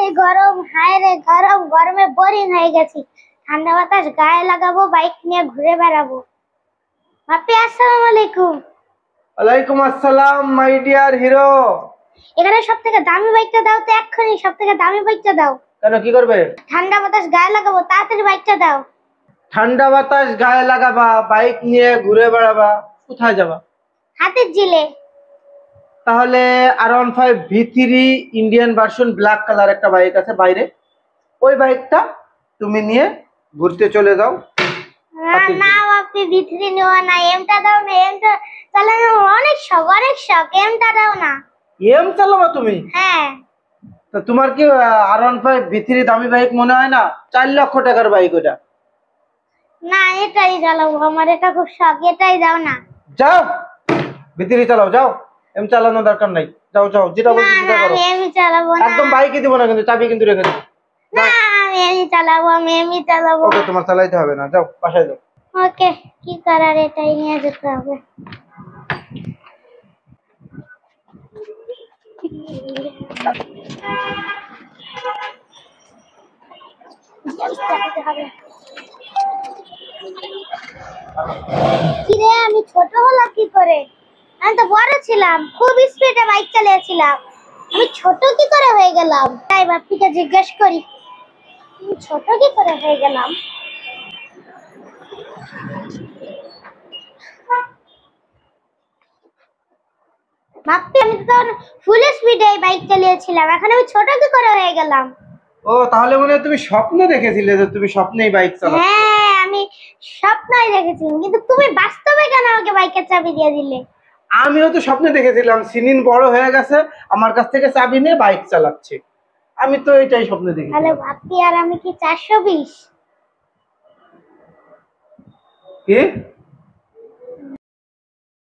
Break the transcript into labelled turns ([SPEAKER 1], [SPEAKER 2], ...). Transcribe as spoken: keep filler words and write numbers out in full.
[SPEAKER 1] সেই গরম, হায় রে গরম, গরমে বোরিং হয়ে গেছি। ঠান্ডা বাতাস গায়ে লাগাবো, বাইক নিয়ে ঘুরে বেড়াবো। বাপি আসসালামু আলাইকুম।
[SPEAKER 2] ওয়ালাইকুম আসসালাম মাই ডিয়ার হিরো।
[SPEAKER 1] এখানে সব থেকে দামি বাইকটা দাও তো, এক্ষুনি সব থেকে দামি বাইকটা দাও।
[SPEAKER 2] কেন, কি করবে?
[SPEAKER 1] ঠান্ডা বাতাস গায়ে লাগাবো, তাড়াতাড়ি বাইকটা দাও।
[SPEAKER 2] ঠান্ডা বাতাস গায়ে লাগাবা, বাইক নিয়ে ঘুরে বেড়াবা, কোথায় যাবা?
[SPEAKER 1] হাতের জিলে।
[SPEAKER 2] তাহলে R one five V three Indian version black colour একটা বাইক আছে বাইরে, ওই বাইকটা তুমি নিয়ে ঘুরতে চলে যাও।
[SPEAKER 1] না বাপি, ভিতরে নেওয়া না, এমটা দাও না, এমটা চালানো অনেক শখ, অনেক শখ, এমটা দাও না।
[SPEAKER 2] এম চালাবা তুমি?
[SPEAKER 1] হ্যাঁ।
[SPEAKER 2] তা তোমার কি R one five V three দামি বাইক মনে হয় না? চার লক্ষ টাকার বাইক ওটা।
[SPEAKER 1] না, এটাই চালাবো, আমার এটা খুব শখ, এটাই দাও না।
[SPEAKER 2] যাও ভি থ্রি চালাও, যাও। এম চালানো দরকার নাই, যাও যাও, যেটা বলছি সেটা করো।
[SPEAKER 1] আমি এমনি চালাবো না।
[SPEAKER 2] একদম বাইকই দিব না, কিন্তু চাবি কিন্তু রেখে দেবো।
[SPEAKER 1] না, আমি এমনি চালাবো, আমি এমনি চালাবো।
[SPEAKER 2] ওকে, তোমার চালাইতে হবে না, যাও বাসায় যাও।
[SPEAKER 1] ওকে, কি করার, এটাই নিয়ে যেতে হবে। কিরে, আমি ছোট হলাম কি করে? আমি তো বড় ছিলাম, খুব স্পিডে বাইক চালিয়েছিলাম। আমি ছোট কি করে হয়ে গেলাম? তাই বাপিকে জিজ্ঞেস করি, আমি ছোট কি করে হয়ে গেলাম। বাপি, আমি তো ফুল স্পিডে বাইক চালিয়েছিলাম, এখন আমি ছোট কি করে হয়ে গেলাম?
[SPEAKER 2] ও, তাহলে মনে হয় তুমি স্বপ্ন দেখেছিলে যে তুমি স্বপ্নেই বাইক চালাচ্ছ।
[SPEAKER 1] হ্যাঁ, আমি স্বপ্নই দেখেছিলাম, কিন্তু তুমি বাস্তবে কেন আমাকে বাইকের চাবি দিয়ে দিলে?
[SPEAKER 2] আমিও তো স্বপ্নে দেখেছিলাম সিনিন বড় হয়ে গেছে, আমার কাছ থেকে চাবি নিয়ে বাইক চালাচ্ছে। আমি তো এটাই স্বপ্নে দেখি।
[SPEAKER 1] তাহলে বাপি আর আমি কি চারশো বিশ?
[SPEAKER 2] কি?